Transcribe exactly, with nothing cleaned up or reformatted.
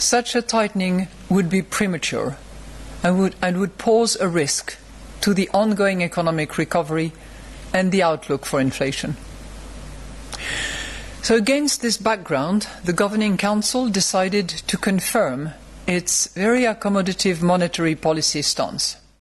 such a tightening would be premature and would, and would pose a risk to the ongoing economic recovery and the outlook for inflation. So against this background, the Governing Council decided to confirm its very accommodative monetary policy stance.